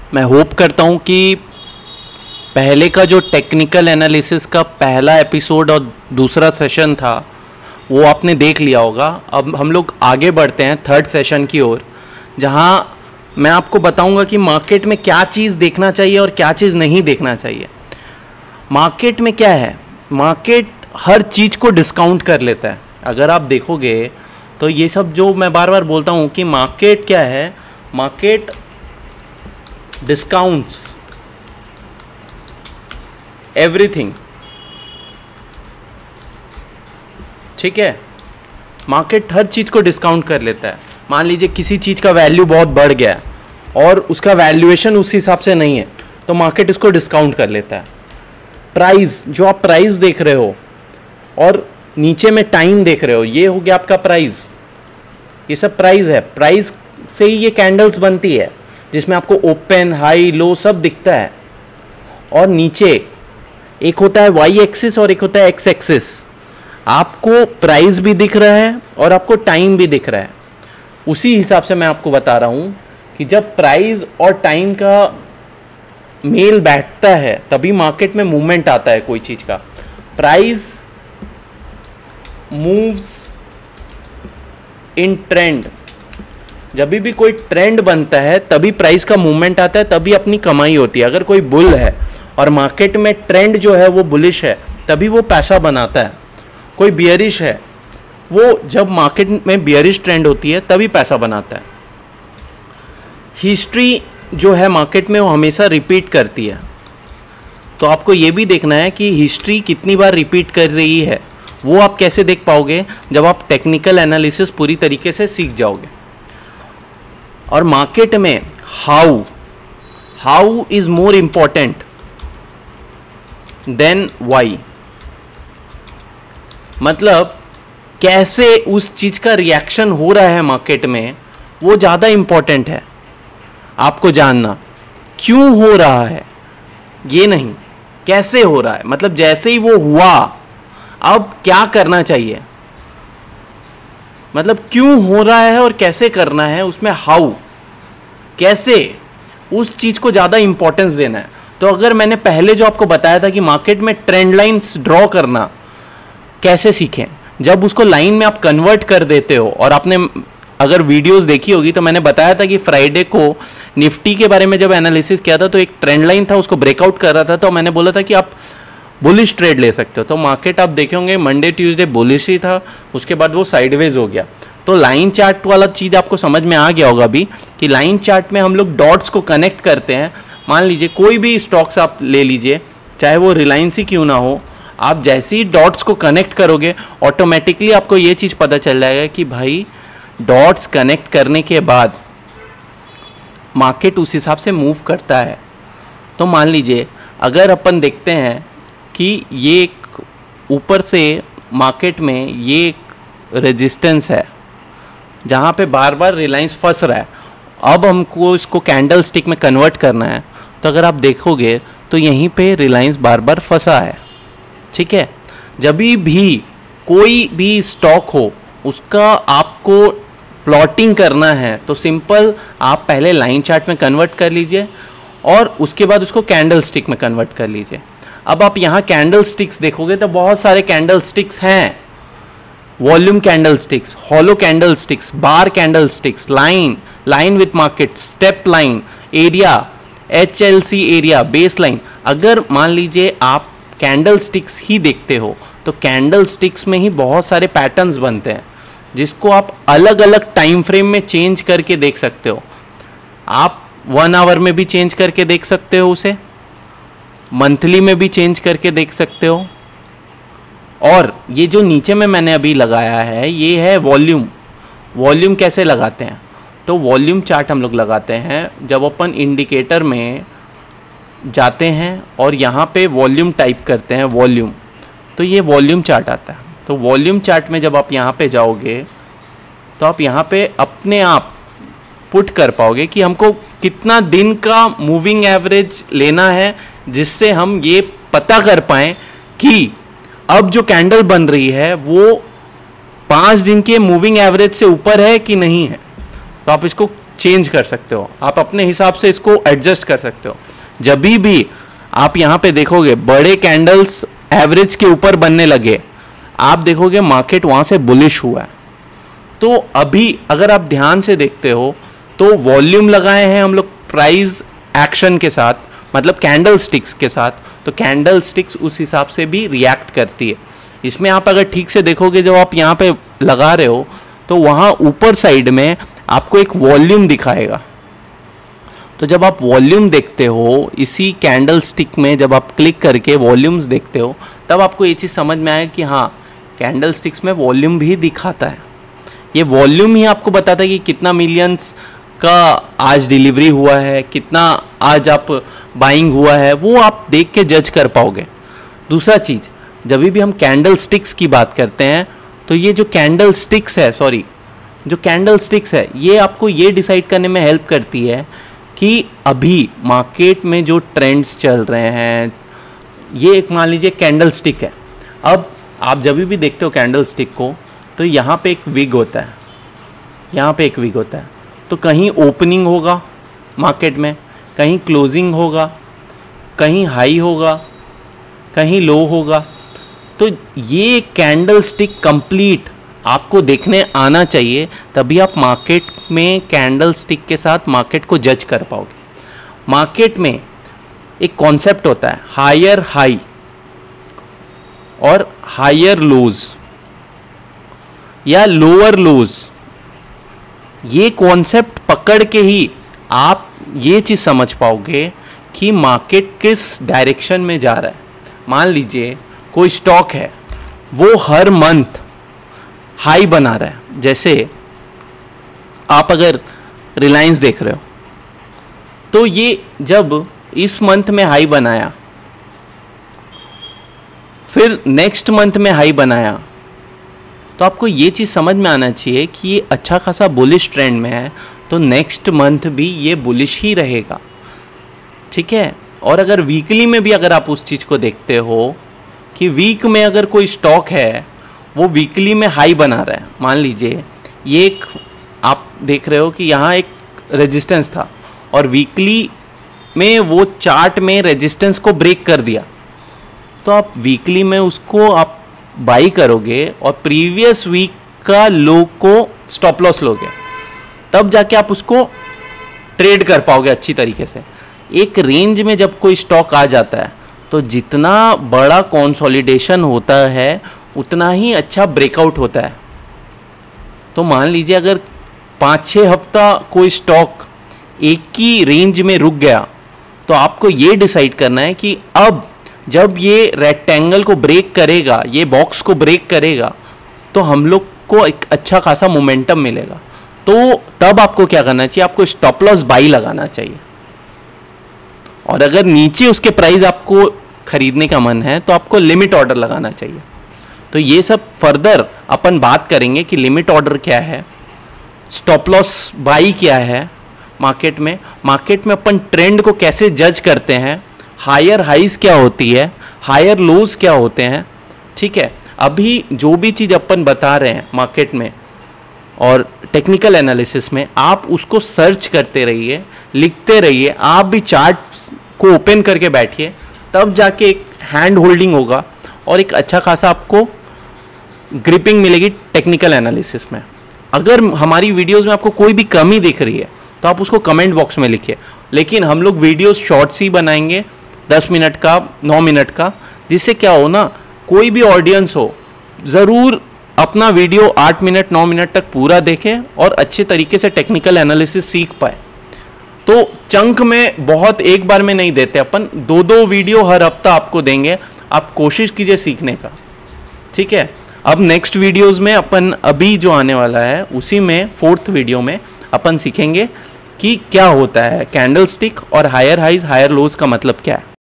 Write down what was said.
मैं होप करता हूँ कि पहले का जो टेक्निकल एनालिसिस का पहला एपिसोड और दूसरा सेशन था वो आपने देख लिया होगा। अब हम लोग आगे बढ़ते हैं थर्ड सेशन की ओर, जहाँ मैं आपको बताऊंगा कि मार्केट में क्या चीज़ देखना चाहिए और क्या चीज़ नहीं देखना चाहिए। मार्केट में क्या है, मार्केट हर चीज़ को डिस्काउंट कर लेता है। अगर आप देखोगे तो ये सब जो मैं बार बार बोलता हूँ कि मार्केट क्या है, मार्केट डिस्काउंट्स एवरीथिंग। ठीक है, मार्केट हर चीज़ को डिस्काउंट कर लेता है। मान लीजिए किसी चीज़ का वैल्यू बहुत बढ़ गया है और उसका वैल्यूएशन उस हिसाब से नहीं है तो मार्केट इसको डिस्काउंट कर लेता है। प्राइस, जो आप प्राइस देख रहे हो और नीचे में टाइम देख रहे हो, ये हो गया आपका प्राइस। ये सब प्राइस है, प्राइस से ही ये कैंडल्स बनती है जिसमें आपको ओपन, हाई, लो सब दिखता है। और नीचे एक होता है वाई एक्सिस और एक होता है एक्स एक्सिस। आपको प्राइस भी दिख रहा है और आपको टाइम भी दिख रहा है। उसी हिसाब से मैं आपको बता रहा हूँ कि जब प्राइस और टाइम का मेल बैठता है तभी मार्केट में मूवमेंट आता है कोई चीज़ का। प्राइस मूव्स इन ट्रेंड, जब भी कोई ट्रेंड बनता है तभी प्राइस का मूवमेंट आता है, तभी अपनी कमाई होती है। अगर कोई बुल है और मार्केट में ट्रेंड जो है वो बुलिश है तभी वो पैसा बनाता है। कोई बियरिश है, वो जब मार्केट में बियरिश ट्रेंड होती है तभी पैसा बनाता है। हिस्ट्री जो है मार्केट में वो हमेशा रिपीट करती है, तो आपको ये भी देखना है कि हिस्ट्री कितनी बार रिपीट कर रही है। वो आप कैसे देख पाओगे, जब आप टेक्निकल एनालिसिस पूरी तरीके से सीख जाओगे। और मार्केट में how is more important than why, मतलब कैसे उस चीज का रिएक्शन हो रहा है मार्केट में वो ज़्यादा इम्पॉर्टेंट है आपको जानना। क्यों हो रहा है ये नहीं, कैसे हो रहा है, मतलब जैसे ही वो हुआ अब क्या करना चाहिए, मतलब क्यों हो रहा है और कैसे करना है, उसमें हाउ, कैसे, उस चीज़ को ज़्यादा इंपॉर्टेंस देना है। तो अगर मैंने पहले जो आपको बताया था कि मार्केट में ट्रेंड लाइंस ड्रॉ करना कैसे सीखें, जब उसको लाइन में आप कन्वर्ट कर देते हो, और आपने अगर वीडियोस देखी होगी तो मैंने बताया था कि फ्राइडे को निफ्टी के बारे में जब एनालिसिस किया था तो एक ट्रेंड लाइन था, उसको ब्रेकआउट कर रहा था, तो मैंने बोला था कि आप बुलिश ट्रेड ले सकते हो। तो मार्केट आप देखे होंगे मंडे ट्यूसडे बुलिश ही था, उसके बाद वो साइडवेज हो गया। तो लाइन चार्ट वाला चीज़ आपको समझ में आ गया होगा अभी कि लाइन चार्ट में हम लोग डॉट्स को कनेक्ट करते हैं। मान लीजिए कोई भी स्टॉक्स आप ले लीजिए, चाहे वो रिलायंस ही क्यों ना हो, आप जैसे ही डॉट्स को कनेक्ट करोगे ऑटोमेटिकली आपको ये चीज़ पता चल जाएगा कि भाई डॉट्स कनेक्ट करने के बाद मार्केट उस हिसाब से मूव करता है। तो मान लीजिए अगर अपन देखते हैं कि ये एक ऊपर से मार्केट में ये एक रेजिस्टेंस है जहाँ पे बार बार रिलायंस फंस रहा है, अब हमको इसको कैंडल स्टिक में कन्वर्ट करना है। तो अगर आप देखोगे तो यहीं पे रिलायंस बार बार फंसा है। ठीक है, जब भी कोई भी स्टॉक हो उसका आपको प्लॉटिंग करना है तो सिंपल आप पहले लाइन चार्ट में कन्वर्ट कर लीजिए और उसके बाद उसको कैंडल स्टिक में कन्वर्ट कर लीजिए। अब आप यहाँ कैंडल स्टिक्स देखोगे तो बहुत सारे कैंडल स्टिक्स हैं, volume candle sticks, hollow candle sticks, bar candle sticks, line with market, step line, area, HLC area, base line. अगर मान लीजिए आप कैंडल स्टिक्स ही देखते हो तो कैंडल स्टिक्स में ही बहुत सारे पैटर्न्स बनते हैं जिसको आप अलग अलग टाइम फ्रेम में चेंज करके देख सकते हो। आप 1 आवर में भी चेंज करके देख सकते हो, उसे मंथली में भी चेंज करके देख सकते हो। और ये जो नीचे में मैंने अभी लगाया है ये है वॉल्यूम। वॉल्यूम कैसे लगाते हैं, तो वॉल्यूम चार्ट हम लोग लगाते हैं जब अपन इंडिकेटर में जाते हैं और यहाँ पे वॉल्यूम टाइप करते हैं वॉल्यूम, तो ये वॉल्यूम चार्ट आता है। तो वॉल्यूम चार्ट में जब आप यहाँ पे जाओगे तो आप यहाँ पे अपने आप पुट कर पाओगे कि हमको कितना दिन का मूविंग एवरेज लेना है जिससे हम ये पता कर पाएँ कि अब जो कैंडल बन रही है वो 5 दिन के मूविंग एवरेज से ऊपर है कि नहीं है। तो आप इसको चेंज कर सकते हो, आप अपने हिसाब से इसको एडजस्ट कर सकते हो। जब भी आप यहाँ पे देखोगे बड़े कैंडल्स एवरेज के ऊपर बनने लगे, आप देखोगे मार्केट वहाँ से बुलिश हुआ है। तो अभी अगर आप ध्यान से देखते हो तो वॉल्यूम लगाए हैं हम लोग प्राइस एक्शन के साथ, मतलब कैंडल स्टिक्स के साथ, तो कैंडल स्टिक्स उस हिसाब से भी रिएक्ट करती है। इसमें आप अगर ठीक से देखोगे, जब आप यहाँ पे लगा रहे हो तो वहाँ ऊपर साइड में आपको एक वॉल्यूम दिखाएगा। तो जब आप वॉल्यूम देखते हो इसी कैंडल स्टिक में, जब आप क्लिक करके वॉल्यूम्स देखते हो, तब आपको ये चीज़ समझ में आए कि हाँ, कैंडल स्टिक्स में वॉल्यूम भी दिखाता है। ये वॉल्यूम ही आपको बताता है कि कितना मिलियंस का आज डिलीवरी हुआ है, कितना आज आप बाइंग हुआ है, वो आप देख के जज कर पाओगे। दूसरा चीज़, जब भी हम कैंडल स्टिक्स की बात करते हैं तो ये जो कैंडल स्टिक्स है, जो कैंडल स्टिक्स है, ये आपको ये डिसाइड करने में हेल्प करती है कि अभी मार्केट में जो ट्रेंड्स चल रहे हैं, ये एक मान लीजिए कैंडल स्टिक है। अब आप जब भी देखते हो कैंडल स्टिक को, तो यहाँ पे एक विग होता है, यहाँ पे एक विग होता है। तो कहीं ओपनिंग होगा मार्केट में, कहीं क्लोजिंग होगा, कहीं हाई होगा, कहीं लो होगा। तो ये कैंडल स्टिक कंप्लीट आपको देखने आना चाहिए, तभी आप मार्केट में कैंडल स्टिक के साथ मार्केट को जज कर पाओगे। मार्केट में एक कॉन्सेप्ट होता है हायर हाई और हायर लोज या लोअर लोज। ये कॉन्सेप्ट पकड़ के ही आप ये चीज़ समझ पाओगे कि मार्केट किस डायरेक्शन में जा रहा है। मान लीजिए कोई स्टॉक है, वो हर मंथ हाई बना रहा है। जैसे आप अगर रिलायंस देख रहे हो, तो ये जब इस मंथ में हाई बनाया, फिर नेक्स्ट मंथ में हाई बनाया, तो आपको ये चीज़ समझ में आना चाहिए कि ये अच्छा खासा बुलिश ट्रेंड में है, तो नेक्स्ट मंथ भी ये बुलिश ही रहेगा। ठीक है। और अगर वीकली में भी अगर आप उस चीज़ को देखते हो कि वीक में अगर कोई स्टॉक है वो वीकली में हाई बना रहा है, मान लीजिए ये एक आप देख रहे हो कि यहाँ एक रेजिस्टेंस था और वीकली में वो चार्ट में रेजिस्टेंस को ब्रेक कर दिया, तो आप वीकली में उसको आप बाई करोगे और प्रीवियस वीक का लो को स्टॉप लॉस लोगे, तब जाके आप उसको ट्रेड कर पाओगे अच्छी तरीके से। एक रेंज में जब कोई स्टॉक आ जाता है तो जितना बड़ा कंसोलिडेशन होता है उतना ही अच्छा ब्रेकआउट होता है। तो मान लीजिए अगर 5-6 हफ्ता कोई स्टॉक एक ही रेंज में रुक गया, तो आपको ये डिसाइड करना है कि अब जब ये रेक्टेंगल को ब्रेक करेगा, ये बॉक्स को ब्रेक करेगा, तो हम लोग को एक अच्छा खासा मोमेंटम मिलेगा। तो तब आपको क्या करना चाहिए, आपको स्टॉप लॉस बाई लगाना चाहिए। और अगर नीचे उसके प्राइस आपको खरीदने का मन है तो आपको लिमिट ऑर्डर लगाना चाहिए। तो ये सब फर्दर अपन बात करेंगे कि लिमिट ऑर्डर क्या है, स्टॉप लॉस बाई क्या है, मार्केट में अपन ट्रेंड को कैसे जज करते हैं, हायर हाइज क्या होती है, हायर लोज क्या होते हैं। ठीक है। अभी जो भी चीज़ अपन बता रहे हैं मार्केट में और टेक्निकल एनालिसिस में, आप उसको सर्च करते रहिए, लिखते रहिए, आप भी चार्ट को ओपन करके बैठिए, तब जाके एक हैंड होल्डिंग होगा और एक अच्छा खासा आपको ग्रिपिंग मिलेगी टेक्निकल एनालिसिस में। अगर हमारी वीडियोस में आपको कोई भी कमी दिख रही है तो आप उसको कमेंट बॉक्स में लिखिए। लेकिन हम लोग वीडियोस शॉर्ट्स ही बनाएंगे, 10 मिनट का, 9 मिनट का, जिससे क्या हो ना, कोई भी ऑडियंस हो ज़रूर अपना वीडियो 8 मिनट 9 मिनट तक पूरा देखे और अच्छे तरीके से टेक्निकल एनालिसिस सीख पाए। तो चंक में बहुत एक बार में नहीं देते अपन, 2-2 वीडियो हर हफ्ता आपको देंगे, आप कोशिश कीजिए सीखने का। ठीक है। अब नेक्स्ट वीडियोस में अपन अभी जो आने वाला है उसी में 4th वीडियो में अपन सीखेंगे कि क्या होता है कैंडल स्टिक और हायर हाइज हायर लोज का मतलब क्या है।